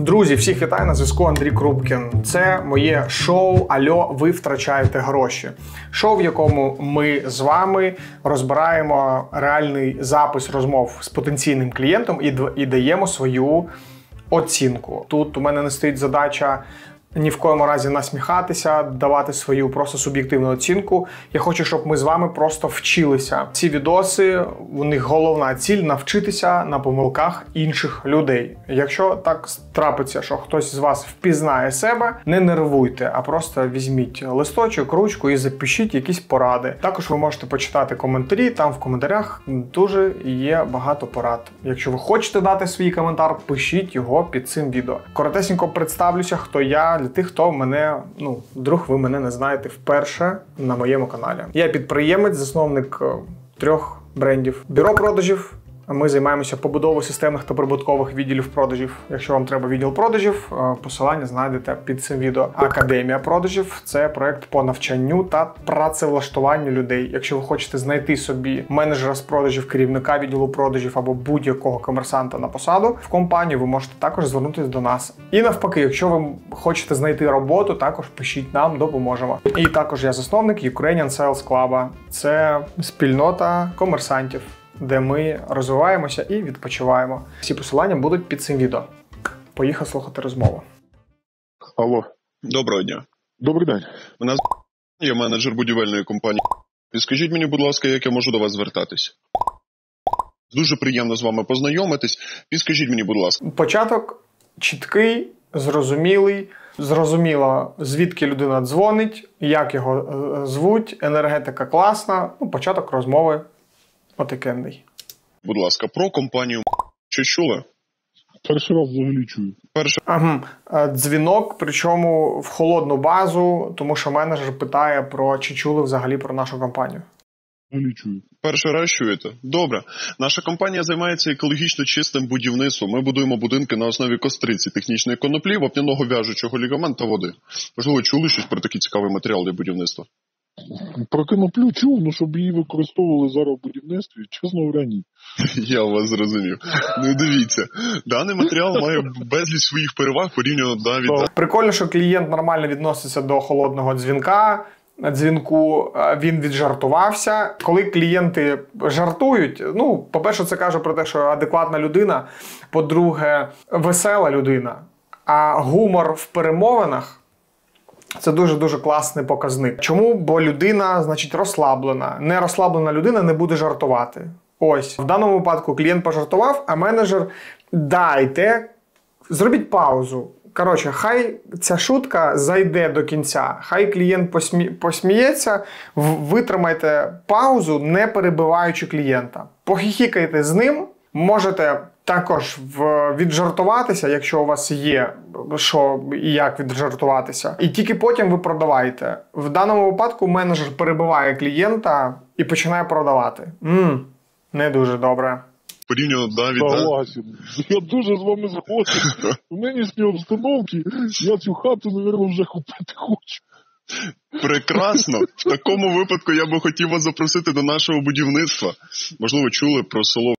Друзі, всіх вітаю, на зв'язку Андрій Крупкін. Це моє шоу «Альо, ви втрачаєте гроші». Шоу, в якому ми з вами розбираємо реальний запис розмов з потенційним клієнтом і даємо свою оцінку. Тут у мене не стоїть задача ні в коєму разі насміхатися, давати свою просто суб'єктивну оцінку. Я хочу, щоб ми з вами просто вчилися. Ці відоси, у них головна ціль – навчитися на помилках інших людей. Якщо так трапиться, що хтось з вас впізнає себе, не нервуйте, а просто візьміть листочок, ручку і запишіть якісь поради. Також ви можете почитати коментарі, там в коментарях дуже є багато порад. Якщо ви хочете дати свій коментар, пишіть його під цим відео. Коротесенько представлюся, хто я, для тих, хто мене, вдруг ви мене не знаєте вперше на моєму каналі. Я підприємець, засновник 3 брендів. Бюро продажів. Ми займаємося побудовою системних та прибуткових відділів продажів. Якщо вам треба відділ продажів, посилання знайдете під цим відео. Академія продажів – це проект по навчанню та працевлаштуванню людей. Якщо ви хочете знайти собі менеджера з продажів, керівника відділу продажів або будь-якого комерсанта на посаду в компанію, ви можете також звернутися до нас. І навпаки, якщо ви хочете знайти роботу, також пишіть нам, допоможемо. І також я засновник Ukrainian Sales Club. Це спільнота комерсантів, де ми розвиваємося і відпочиваємо. Всі посилання будуть під цим відео. Поїхав слухати розмову. Алло. Доброго дня. Добрий день. Мене я менеджер будівельної компанії. Підскажіть мені, будь ласка, як я можу до вас звертатись? Дуже приємно з вами познайомитись. Підскажіть мені, будь ласка. Початок чіткий, зрозумілий. Зрозуміло, звідки людина дзвонить, як його звуть, енергетика класна. Початок розмови отакенний. Будь ласка, про компанію чи чули? Перший раз взагалі чую. Дзвінок, причому в холодну базу, тому що менеджер питає чи чули взагалі про нашу компанію. Взагалі чую. Перший раз чуєте? Добре. Наша компанія займається екологічно чистим будівництвом. Ми будуємо будинки на основі костриці, технічної коноплі, вапняного в'яжучого лігамента, води. Можливо, чули щось про такий цікавий матеріал для будівництва? Про коноплю чув, щоб її використовували зараз в будівництві, чесно говоря, ні. Я вас зрозумів. Дивіться, даний матеріал має безліч своїх переваг порівняно навіть... Прикольно, що клієнт нормально відноситься до холодного дзвінку, він віджартувався. Коли клієнти жартують, по-перше, це каже про те, що адекватна людина, по-друге, весела людина, а гумор в перемовинах – це дуже-дуже класний показник. Чому? Бо людина, розслаблена. Нерозслаблена людина не буде жартувати. Ось. В даному випадку клієнт пожартував, а менеджер зробіть паузу. Хай ця шутка зайде до кінця. Хай клієнт посміється, витримайте паузу, не перебиваючи клієнта. Похихікайте з ним, можете також віджартуватися, якщо у вас є що і як віджартуватися. І тільки потім ви продаваєте. В даному випадку менеджер перебиває клієнта і починає продавати. Не дуже добре. Порівняно, Согласен. Я дуже з вами згоден. У нинішній обстановці я цю хату, мабуть, вже купити хочу. Прекрасно. В такому випадку я би хотів вас запросити до нашого будівництва. Можливо, чули про село.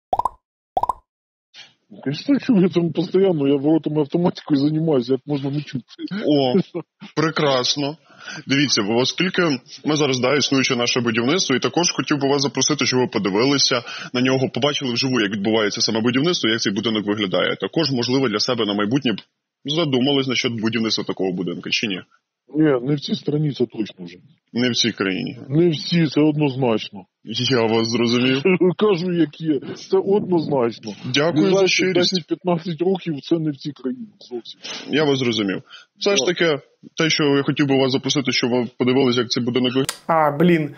Конечно, чую, я там постійно, я воротами автоматикою займаюся, як можна не чути. О, прекрасно. Дивіться, оскільки ми зараз існуюче наше будівництво, і також хотів би вас запросити, щоб ви подивилися на нього, побачили вживу, як відбувається саме будівництво, як цей будинок виглядає. Також, можливо, для себе на майбутнє задумались насчет будівництва такого будинку, чи ні? Ні, не в цій країні це точно вже. Не в цій країні? Не всі, це однозначно. Я вас зрозумів. Кажу, як є. Це однозначно. Дякую за щирість. 10-15 років це не в цій країні зовсім. Я вас зрозумів. Все ж таки, те, що я хотів би вас запросити, щоб ви подивилися, як цей будинок виглядає.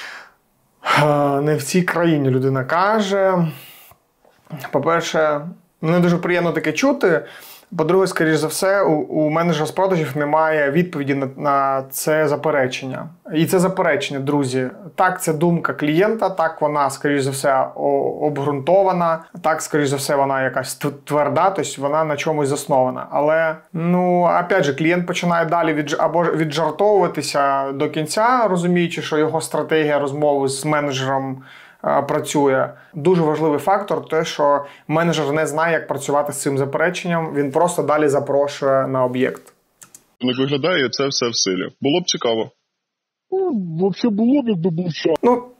Не в цій країні людина каже. По-перше, не дуже приємно таке чути. По-друге, скоріш за все, у менеджера з продажів немає відповіді на це заперечення. І це заперечення, друзі. Так, це думка клієнта, так вона, скоріш за все, обґрунтована, так, скоріш за все, вона якась тверда, тобто вона на чомусь заснована. Але, опять же, клієнт починає далі або віджартовуватися до кінця, розуміючи, що його стратегія розмови з менеджером працює. Дуже важливий фактор те, що менеджер не знає, як працювати з цим запереченням, він просто далі запрошує на об'єкт. Як виглядає, це все в силі. Було б цікаво. Взагалі було б, якби був час.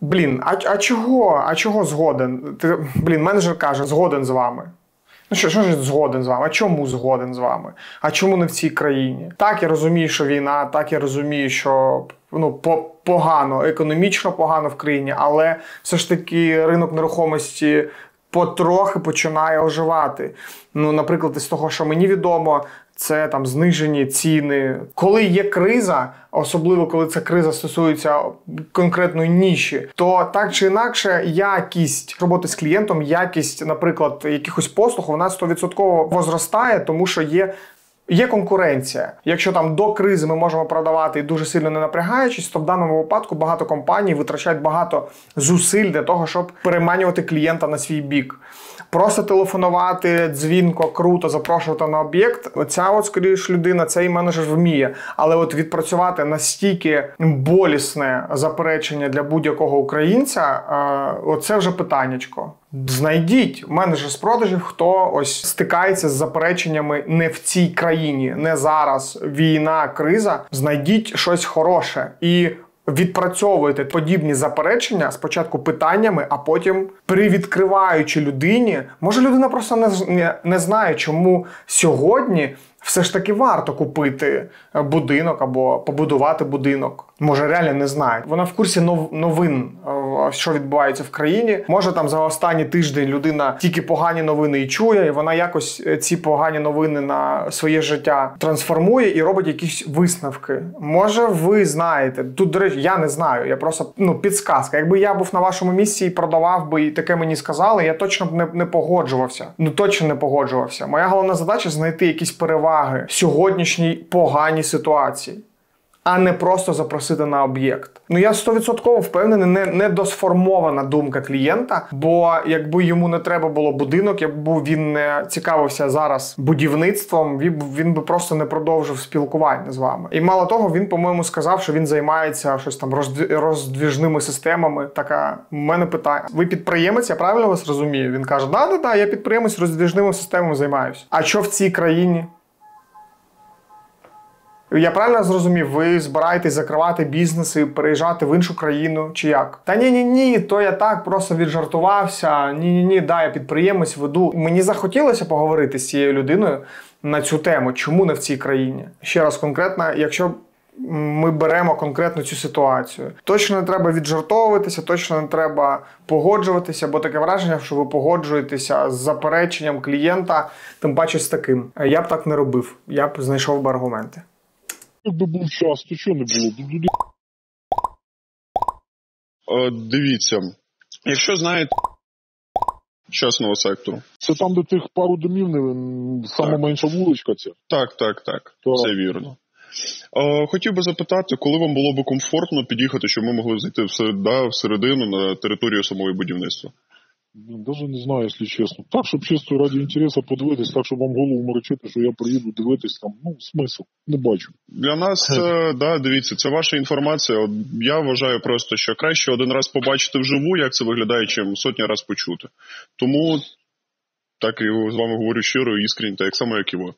А чого згоден? Менеджер каже, згоден з вами. Що ж згоден з вами? А чому згоден з вами? А чому не в цій країні? Так, я розумію, що війна, так, я розумію, що погано, економічно погано в країні, але все ж таки ринок нерухомості потрохи починає оживати. Наприклад, із того, що мені відомо, це там знижені ціни. Коли є криза, особливо коли ця криза стосується конкретної ніші, то так чи інакше якість роботи з клієнтом, якість, наприклад, якихось послуг, вона 100% возростає, тому що є конкуренція. Якщо там до кризи ми можемо продавати і дуже сильно не напрягаючись, то в даному випадку багато компаній витрачають багато зусиль для того, щоб переманювати клієнта на свій бік. Просто телефонувати, дзвінко, круто, запрошувати на об'єкт. Оця скоріше людина, цей менеджер вміє. Але відпрацювати настільки болісне заперечення для будь-якого українця, оце вже питаннячко. Знайдіть менеджер з продажів, хто стикається з запереченнями не в цій країні, не зараз, війна, криза. Знайдіть щось хороше і відпрацьовуєте подібні заперечення спочатку питаннями, а потім привідкриваючи людині. Може, людина просто не знає, чому сьогодні все ж таки варто купити будинок або побудувати будинок. Може, реально не знає. Вона в курсі новин, що відбувається в країні. Може, там за останній тиждень людина тільки погані новини і чує, і вона якось ці погані новини на своє життя трансформує і робить якісь висновки. Може, ви знаєте. Тут, до речі, я не знаю. Я просто, підсказка. Якби я був на вашому місці і продавав би, і таке мені сказали, я точно б не погоджувався. Точно не погоджувався. Моя головна задача – знайти якісь переваги в сьогоднішній поганій ситуації, а не просто запросити на об'єкт. Я 100% впевнений, не досформована думка клієнта, бо якби йому не треба було будинок, якби він не цікавився зараз будівництвом, він би просто не продовжив спілкування з вами. І мало того, він, по-моєму, сказав, що він займається щось там роздвіжними системами. Така, у мене питання. Ви підприємець, я правильно вас розумію? Він каже, да, я підприємець, роздвіжними системами займаюся. А що в цій країні? Я правильно зрозумів, ви збираєтесь закривати бізнес і переїжджати в іншу країну, чи як? Та ні, то я так просто віджартувався, я підприємець, веду. Мені захотілося поговорити з цією людиною на цю тему, чому не в цій країні. Ще раз конкретно, якщо ми беремо конкретно цю ситуацію. Точно не треба віджартовуватися, точно не треба погоджуватися, бо таке враження, що ви погоджуєтеся з запереченням клієнта, тим паче з таким. Я б так не робив, я б знайшов би аргументи. Якби був час, то чого не було? Дивіться, якщо знаєте частного сектору. Це там, де тих пару домів, сама менша вуличка ця? Так. Це вірно. Хотів би запитати, коли вам було б комфортно під'їхати, щоб ми могли зайти всередину на територію самого будівництва? Навіть не знаю, якщо чесно. Так, щоб чисто раді інтересу подивитись, так, щоб вам голову морочити, що я приїду дивитись там, смисл, не бачу. Для нас це, дивіться, це ваша інформація. Я вважаю просто, що краще один раз побачити вживу, як це виглядає, чим сотні раз почути. Тому так і з вами говорю щиро, іскренне, так само, як і ви.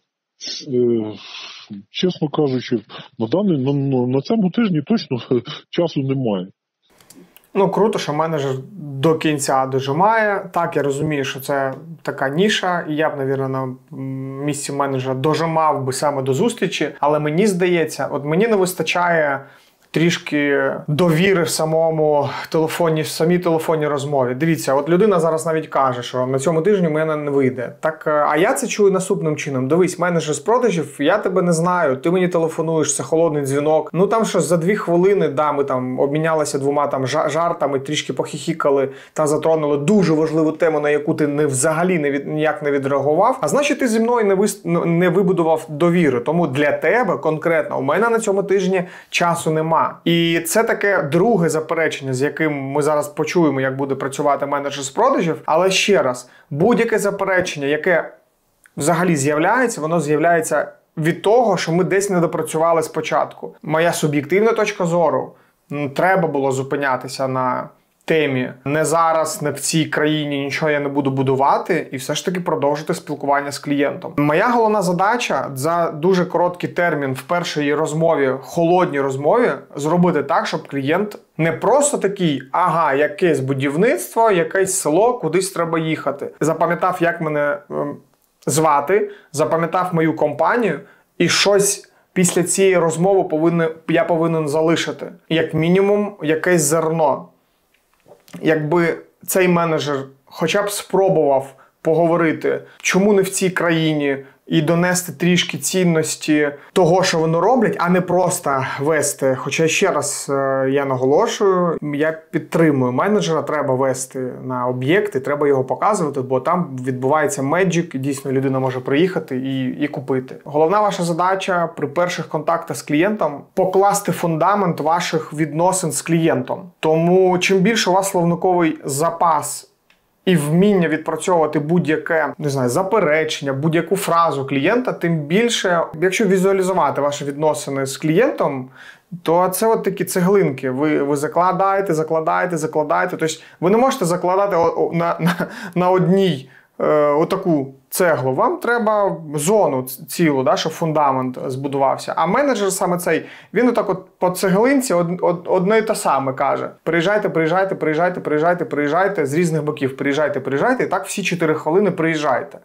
Чесно кажучи, на цьому тижні точно часу немає. Круто, що менеджер до кінця дожимає. Так, я розумію, що це така ніша, і я б, мабуть, на місці менеджера дожимав би саме до зустрічі, але мені здається, мені не вистачає трішки довіри в самій телефонній розмові. Дивіться, людина зараз навіть каже, що на цьому тижні в мене не вийде. Так, а я це чую наступним чином. Дивись, менеджер з продажів, я тебе не знаю, ти мені телефонуєш, це холодний дзвінок. Там щось за 2 хвилини, ми там обмінялися 2 жартами, трішки похихікали та затронули дуже важливу тему, на яку ти взагалі ніяк не відреагував. А значить, ти зі мною не вибудував довіри. Тому для тебе конкретно у мене на цьому тижні часу нема. І це таке друге заперечення, з яким ми зараз почуємо, як буде працювати менеджер з продажів. Але ще раз, будь-яке заперечення, яке взагалі з'являється, воно з'являється від того, що ми десь не допрацювали спочатку. Моя суб'єктивна точка зору, треба було зупинятися на темі. Не зараз, не в цій країні нічого я не буду будувати і все ж таки продовжити спілкування з клієнтом. Моя головна задача за дуже короткий термін в першій розмові, холодній розмові, зробити так, щоб клієнт не просто такий, ага, якесь будівництво, якесь село, кудись треба їхати. Запам'ятав, як мене звати, запам'ятав мою компанію і щось після цієї розмови я повинен залишити. Як мінімум, якесь зерно. Якби цей менеджер хоча б спробував поговорити, чому не в цій країні, і донести трішки цінності того, що вони роблять, а не просто вести. Хоча, ще раз я наголошую, я підтримую менеджера, треба вести на об'єкти, треба його показувати, бо там відбувається меджик, і дійсно людина може приїхати і купити. Головна ваша задача при перших контактах з клієнтом – покласти фундамент ваших відносин з клієнтом. Тому чим більше у вас словниковий запас і вміння відпрацьовувати будь-яке, не знаю, заперечення, будь-яку фразу клієнта, тим більше, якщо візуалізувати ваші відносини з клієнтом, то це от такі цеглинки. Ви закладаєте. Тобто ви не можете закладати на одній отаку цеглу. Вам треба зону цілу, да, щоб фундамент збудувався. А менеджер саме цей, він отак от по цеглинці одне й те саме каже. Приїжджайте з різних боків. Приїжджайте, і так всі 4 хвилини приїжджайте.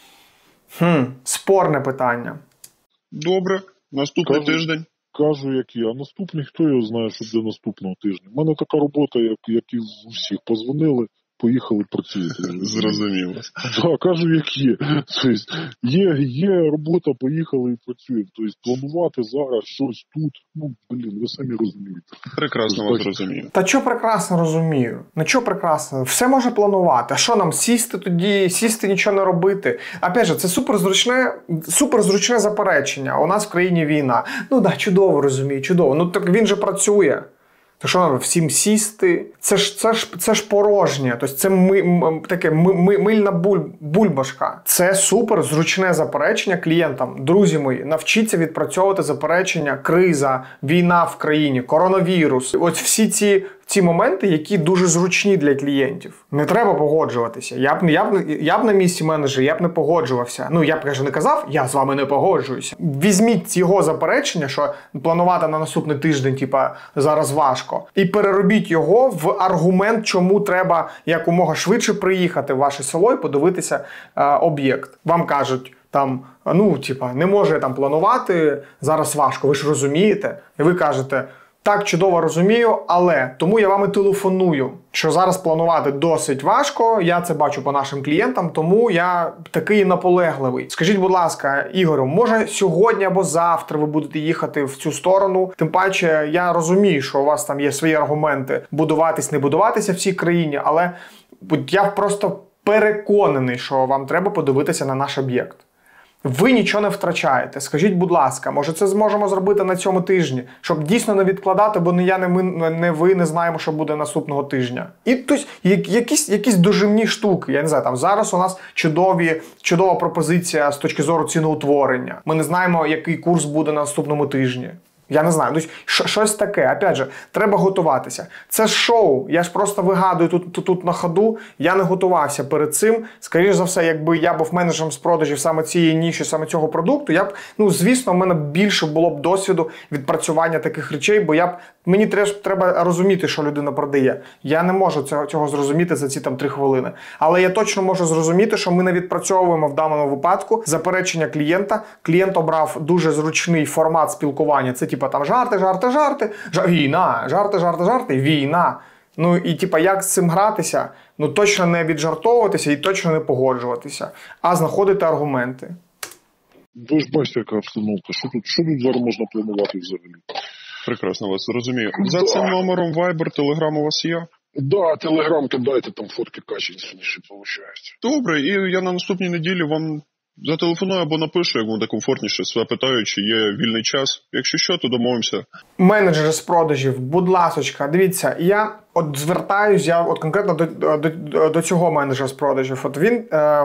Спорне питання. Добре, наступний тиждень. Кажу, як я. Наступний, хто його знає, що буде наступного тижня. У мене така робота, як і у всіх. Позвонили, поїхали працювати. Зрозуміло. Так, кажу, як є. Тобто, є робота, поїхали і працюємо. Тобто, планувати зараз щось тут, ви самі розумієте. Прекрасно вас розумію. Та що прекрасно розумію? Чого прекрасно? Все може планувати. А що нам, сісти тоді, нічого не робити? Опять же, це суперзручне заперечення. У нас в країні війна. Чудово розумію, чудово. Так він же працює. То що нам всім сісти? Це ж порожнє. Тобто це таке мильна бульбашка. Це супер зручне заперечення клієнтам. Друзі мої, навчіться відпрацьовувати заперечення, криза, війна в країні, коронавірус. Ось всі ці моменти, які дуже зручні для клієнтів. Не треба погоджуватися. Я б на місці менеджера, я б не погоджувався. Я б, не казав, я з вами не погоджуюся. Візьміть його заперечення, що планувати на наступний тиждень, зараз важко, і переробіть його в аргумент, чому треба якомога швидше приїхати в ваше село і подивитися об'єкт. Вам кажуть, не можу я планувати, зараз важко, ви ж розумієте. І ви кажете, так, чудово розумію, але тому я вам і телефоную, що зараз планувати досить важко, я це бачу по нашим клієнтам, тому я такий наполегливий. Скажіть, будь ласка, Ігорю, може сьогодні або завтра ви будете їхати в цю сторону? Тим паче, я розумію, що у вас там є свої аргументи будуватись, не будуватися в цій країні, але я просто переконаний, що вам треба подивитися на наш об'єкт. Ви нічого не втрачаєте. Скажіть, будь ласка, може це зможемо зробити на цьому тижні, щоб дійсно не відкладати, бо ні я, не ви не знаємо, що буде наступного тижня. І тобто, якісь дожимні штуки. Я не знаю, зараз у нас чудова пропозиція з точки зору ціноутворення. Ми не знаємо, який курс буде на наступному тижні. Я не знаю, щось таке. Опять же, треба готуватися. Це шоу, я ж просто вигадую тут на ходу, я не готувався перед цим. Скоріше за все, якби я був менеджером з продажів саме цієї ніші, саме цього продукту, я б, звісно, в мене більше було б досвіду відпрацювання таких речей, бо мені треба розуміти, що людина продає. Я не можу цього зрозуміти за ці 3 хвилини. Але я точно можу зрозуміти, що ми не відпрацьовуємо в даному випадку заперечення клієнта. Клієнт обрав дуже зручний формат спілкування. Це жарти, війна, жарти, війна. І як з цим гратися? Точно не віджартовуватися і точно не погоджуватися, а знаходити аргументи. Ви ж бачите, яка обстановка. Що тут зараз можна планувати взагалі? Прекрасно вас розумію. За цим номером Viber, Telegram у вас є? Да, Telegram кидайте, там фотки качественніші виходять. Добре, і я на наступній неділі вам зателефоную або напишу, як буде комфортніше, питаю, чи є вільний час. Якщо що, то домовимося. Менеджери з продажів, будь ласочка, дивіться, я звертаюсь, конкретно до цього менеджера з продажів. Він,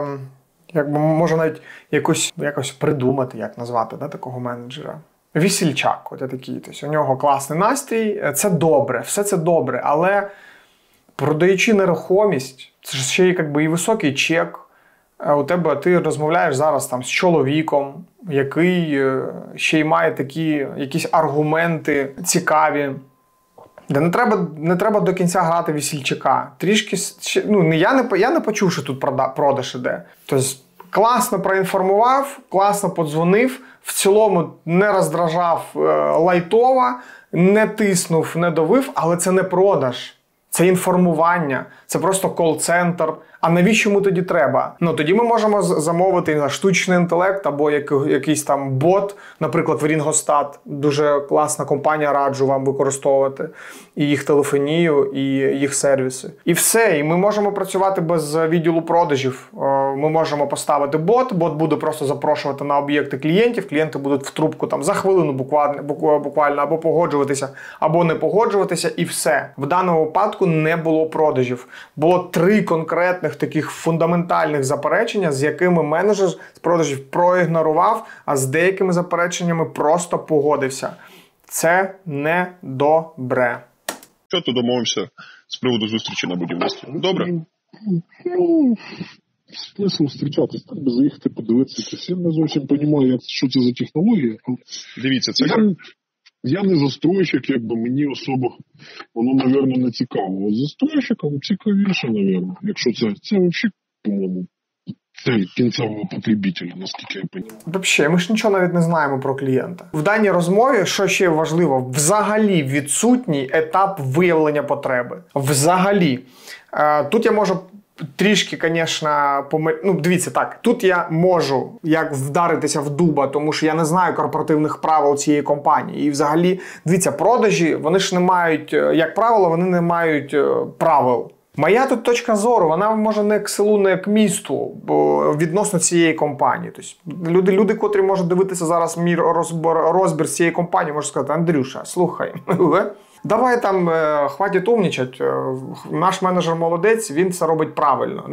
може навіть якось придумати, як назвати, такого менеджера. Весільчак, такий. Тобто, у нього класний настрій, це добре, все це добре, але Продаючи нерухомість, це ж ще і високий чек. Ти розмовляєш зараз там з чоловіком, який ще й має такі якісь аргументи цікаві. Де не треба до кінця грати весільчака. Трішки, я не почув, що тут продаж іде. Тобто, класно проінформував, класно подзвонив, в цілому не роздражав лайтово, не тиснув, не давив, але це не продаж. Це інформування, це просто кол-центр. А навіщо йому тоді треба? Тоді ми можемо замовити штучний інтелект або якийсь там бот, наприклад, в Рінгостат. Дуже класна компанія, раджу вам використовувати і їх телефонію, і їх сервіси. І все, і ми можемо працювати без відділу продажів. Ми можемо поставити бот буде просто запрошувати на об'єкти клієнтів, клієнти будуть в трубку там за хвилину буквально або погоджуватися, або не погоджуватися, і все. В даному випадку не було продажів. Було 3 конкретних таких фундаментальних заперечення, з якими менеджер з продажів проігнорував, а з деякими запереченнями просто погодився. Це не добре. Що ти домовився з приводу зустрічі на будівництві? Добре? Смисл зустрічатись, так би заїхати подивитися. Я не зовсім розумію, що це за технологія. Дивіться, це... Я не застройщик, мені особо воно, мабуть, не цікаво. От застройщикам цікавіше, мабуть, якщо це взагалі, по-моєму, це кінцевого потребителя, наскільки я розумію. Взагалі, ми ж нічого навіть не знаємо про клієнта. В даній розмові, що ще важливо, взагалі відсутній етап виявлення потреби. Взагалі. Тут я можу трішки, звісно, дивіться так, тут я можу вдаритися в дуба, тому що я не знаю корпоративних правил цієї компанії. І взагалі, дивіться, продажі, вони ж не мають, як правило, вони не мають правил. Моя тут точка зору, вона може не к селу, не к місту відносно цієї компанії. Тобто, люди, котрі можуть дивитися зараз мій розбір цієї компанії, можуть сказати: Андрюша, слухай, давай там, хватить умнічать, наш менеджер молодець, він все робить правильно.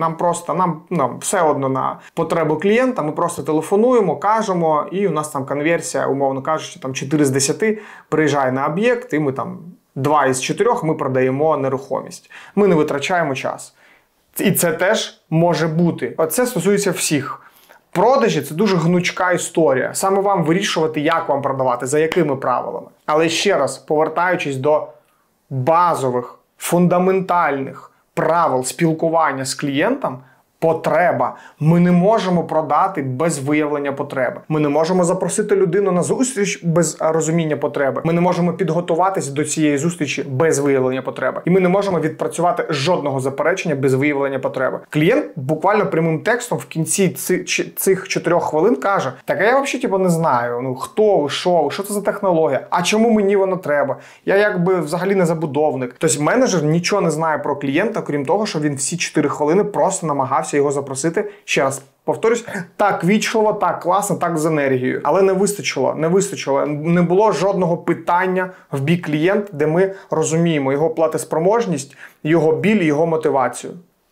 Нам все одно на потребу клієнта, ми просто телефонуємо, кажемо, і у нас там конверсія, умовно кажучи, там 4 з 10 приїжджає на об'єкт, і ми там 2 із 4 ми продаємо нерухомість. Ми не витрачаємо час. І це теж може бути. Оце стосується всіх. Продажі – це дуже гнучка історія. Саме вам вирішувати, як вам продавати, за якими правилами. Але ще раз, повертаючись до базових, фундаментальних правил спілкування з клієнтом, потреба. Ми не можемо продати без виявлення потреби. Ми не можемо запросити людину на зустріч без розуміння потреби. Ми не можемо підготуватися до цієї зустрічі без виявлення потреби. І ми не можемо відпрацювати жодного заперечення без виявлення потреби. Клієнт буквально прямим текстом в кінці цих 4 хвилин каже: так, а я взагалі не знаю, хто, що це за технологія, а чому мені воно треба? Я взагалі не забудовник. Тобто менеджер нічого не знає про клієнта, крім того, що він всі 4 хвилини просто намагався його запросити, ще раз повторюсь, так вічливо, так класно, так з енергією. Але не вистачило. Не було жодного питання в бік клієнта, де ми розуміємо його платоспроможність, його біль, його мотивацію.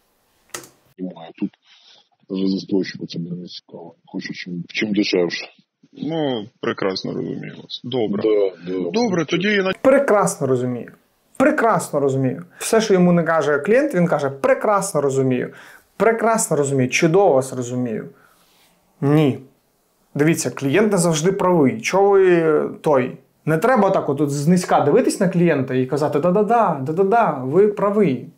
Тут навіть застройщику це не цікаво. Хочу чим дешевше. Прекрасно розумію вас. Добре. Да. Добре, тоді я... Прекрасно розумію. Все, що йому не каже клієнт, він каже: прекрасно розумію, чудово вас розумію. Ні. Дивіться, клієнт не завжди правий. Чого ви Не треба так от знизька дивитись на клієнта і казати: да-да-да, ви правий.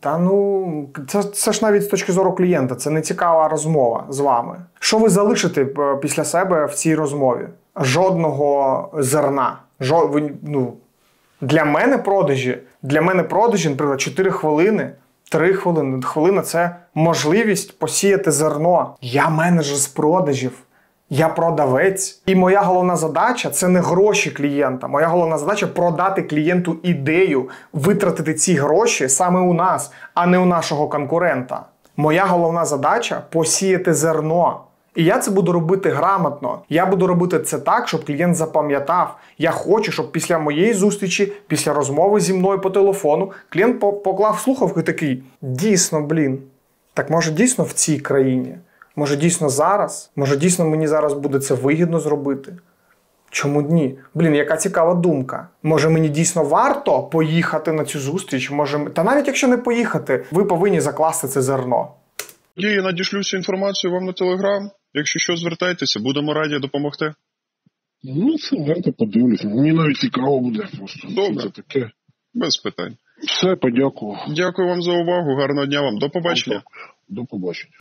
Це ж навіть з точки зору клієнта, це не цікава розмова з вами. Що ви залишите після себе в цій розмові? Жодного зерна. Для мене продажі, наприклад, 4 хвилини, 3 хвилини. Хвилина – це можливість посіяти зерно. Я менеджер з продажів. Я продавець. І моя головна задача – це не гроші клієнта. Моя головна задача – продати клієнту ідею, витратити ці гроші саме у нас, а не у нашого конкурента. Моя головна задача – посіяти зерно. І я це буду робити грамотно. Я буду робити це так, щоб клієнт запам'ятав. Я хочу, щоб після моєї зустрічі, після розмови зі мною по телефону, клієнт поклав слухавку і такий: дійсно, так може дійсно в цій країні? Може дійсно зараз? Може дійсно мені зараз буде це вигідно зробити? Чому ні? Блін, яка цікава думка. Може мені дійсно варто поїхати на цю зустріч? Та навіть якщо не поїхати, ви повинні закласти це зерно. Я надішлю всю інформацію вам на Телеграм. Якщо що, звертайтеся, будемо раді допомогти. Ну, це варто подивлюся. Мені навіть цікаво буде просто. Добре. Це таке. Без питань. Все, подякую. Дякую вам за увагу, гарного дня вам. До побачення. До побачення.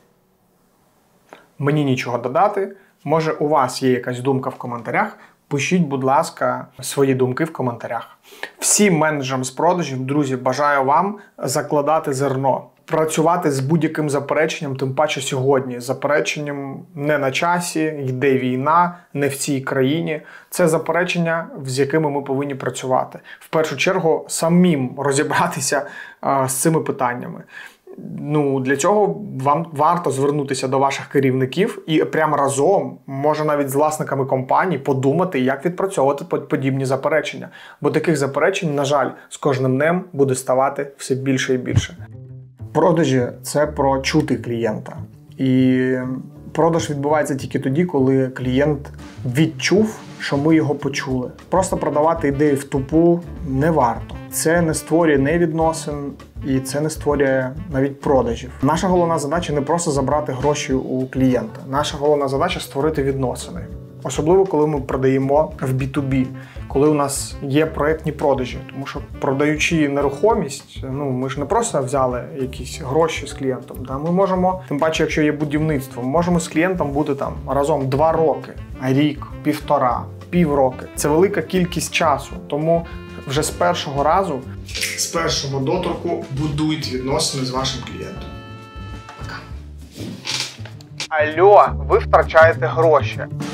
Мені нічого додати. Може, у вас є якась думка в коментарях? Пишіть, будь ласка, свої думки в коментарях. Всім менеджерам з продажів, друзі, бажаю вам закладати зерно. Працювати з будь-яким запереченням, тим паче сьогодні. Запереченням не на часі, йде війна, не в цій країні. Це заперечення, з якими ми повинні працювати. В першу чергу, самим розібратися з цими питаннями. Для цього вам варто звернутися до ваших керівників і прямо разом, може навіть з власниками компаній, подумати, як відпрацьовувати подібні заперечення. Бо таких заперечень, на жаль, з кожним днем буде ставати все більше і більше. Продажі – це про чути клієнта. І продаж відбувається тільки тоді, коли клієнт відчув, що ми його почули. Просто продавати ідеї в тупу не варто. Це не створює відносин і це не створює навіть продажів. Наша головна задача не просто забрати гроші у клієнта. Наша головна задача – створити відносини. Особливо, коли ми продаємо в B2B, коли у нас є проєктні продажі. Тому що, продаючи нерухомість, ми ж не просто взяли якісь гроші з клієнтом. Ми можемо, тим паче, якщо є будівництво, ми можемо з клієнтом бути разом 2 роки, рік, 1,5, півроки. Це велика кількість часу. Тому вже з першого разу, з першого доторку будуйте відносини з вашим клієнтом. Пока. Алло, ви втрачаєте гроші.